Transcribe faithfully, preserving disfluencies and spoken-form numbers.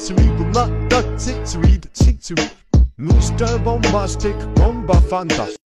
victory will not duck victory, but victory. Mister Bombastic, Bomba Fantastic.